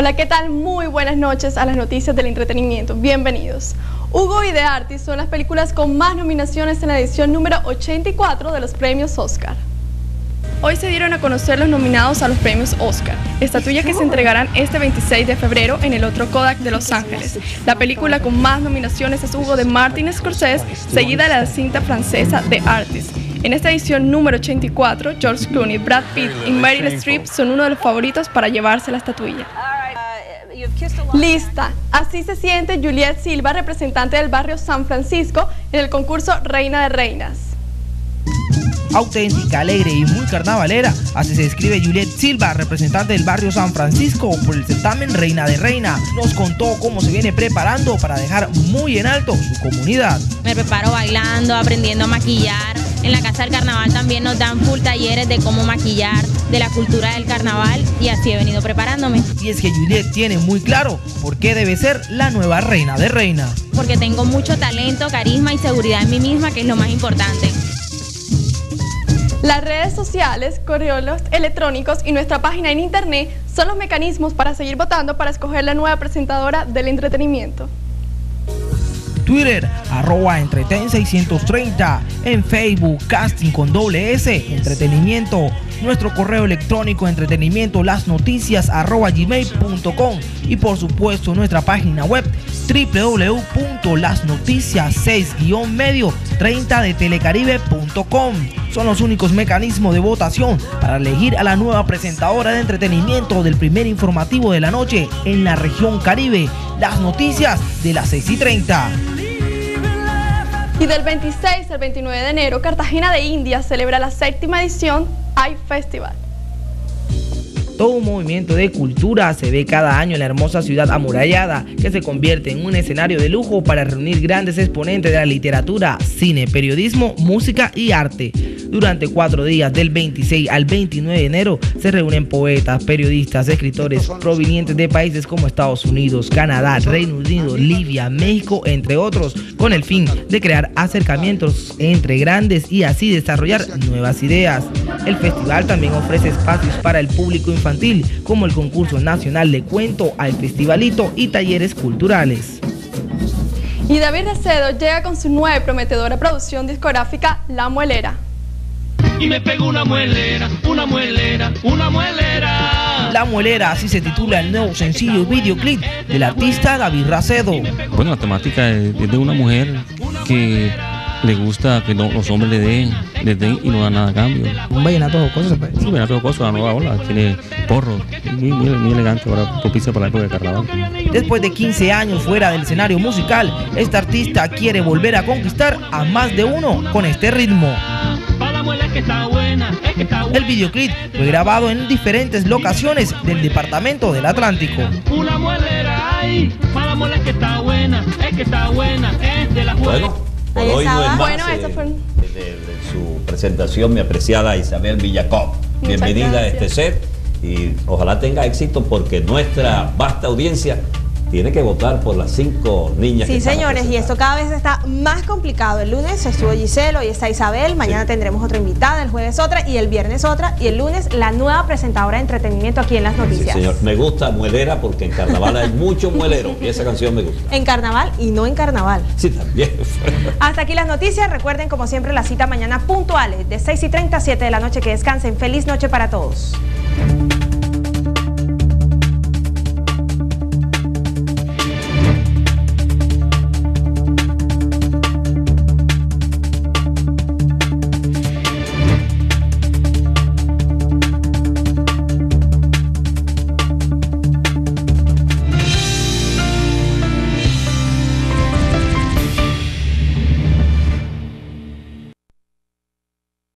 Hola, ¿qué tal? Muy buenas noches a las noticias del entretenimiento. Bienvenidos. Hugo y The Artist son las películas con más nominaciones en la edición número 84 de los premios Oscar. Hoy se dieron a conocer los nominados a los premios Oscar, estatuilla que se entregarán este 26 de febrero en el otro Kodak de Los Ángeles. La película con más nominaciones es Hugo de Martin Scorsese, seguida de la cinta francesa The Artist. En esta edición número 84, George Clooney, Brad Pitt y Meryl Streep son uno de los favoritos para llevarse la estatuilla. Lista. Así se siente Juliette Silva, representante del barrio San Francisco, en el concurso Reina de Reinas. Auténtica, alegre y muy carnavalera, así se describe Juliette Silva, representante del barrio San Francisco por el certamen Reina de Reina. Nos contó cómo se viene preparando para dejar muy en alto su comunidad. Me preparo bailando, aprendiendo a maquillar. En la Casa del Carnaval también nos dan full talleres de cómo maquillar, de la cultura del carnaval, y así he venido preparándome. Y es que Juliette tiene muy claro por qué debe ser la nueva Reina de Reina. Porque tengo mucho talento, carisma y seguridad en mí misma, que es lo más importante. Las redes sociales, correos electrónicos y nuestra página en internet son los mecanismos para seguir votando para escoger la nueva presentadora del entretenimiento. Twitter, @entreten630, en Facebook, casting con @S, entretenimiento, nuestro correo electrónico entretenimiento@lasnoticias@gmail.com y por supuesto nuestra página web www.lasnoticias6-medio30detelecaribe.com. Son los únicos mecanismos de votación para elegir a la nueva presentadora de entretenimiento del primer informativo de la noche en la región Caribe, las noticias de las 6:30. Y del 26 al 29 de enero, Cartagena de Indias celebra la 7ª edición AI Festival. Todo un movimiento de cultura se ve cada año en la hermosa ciudad amurallada, que se convierte en un escenario de lujo para reunir grandes exponentes de la literatura, cine, periodismo, música y arte. Durante 4 días, del 26 al 29 de enero, se reúnen poetas, periodistas, escritores provenientes de países como Estados Unidos, Canadá, Reino Unido, Libia, México, entre otros, con el fin de crear acercamientos entre grandes y así desarrollar nuevas ideas. El festival también ofrece espacios para el público infantil, como el concurso nacional de cuento, al festivalito y talleres culturales. Y David Recedo llega con su nueva y prometedora producción discográfica La Muelera. Y me pego una muelera, una muelera, una muelera. La Muelera, así se titula el nuevo sencillo y videoclip del artista David Recedo. Bueno, la temática es de una mujer que le gusta que los hombres le den y no dan nada a cambio. Un vallenato jocoso, pues. Sí, vallenato jocoso, la nueva ola, tiene porro, muy elegante, ahora propicia para la época de carnaval. Después de 15 años fuera del escenario musical, este artista quiere volver a conquistar a más de uno con este ritmo. El videoclip fue grabado en diferentes locaciones del departamento del Atlántico. Una muelera, ay, para la muela que está buena, es que está buena, es de la muela. Bueno, por hoy no es más. Bueno, eso fue de su presentación, mi apreciada Isabel Villacop. Bienvenida a este set y ojalá tenga éxito porque nuestra vasta audiencia tiene que votar por las 5 niñas. Sí, señores, y esto cada vez está más complicado. El lunes estuvo Giselle, hoy está Isabel, mañana tendremos otra invitada, el jueves otra y el viernes otra, y el lunes la nueva presentadora de entretenimiento aquí en Las Noticias. Sí, señor. Me gusta Muelera porque en carnaval hay mucho muelero y esa canción me gusta. En carnaval y no en carnaval. Sí, también. Hasta aquí las noticias. Recuerden, como siempre, la cita mañana puntuales de 6:30 a 7 de la noche. Que descansen. Feliz noche para todos.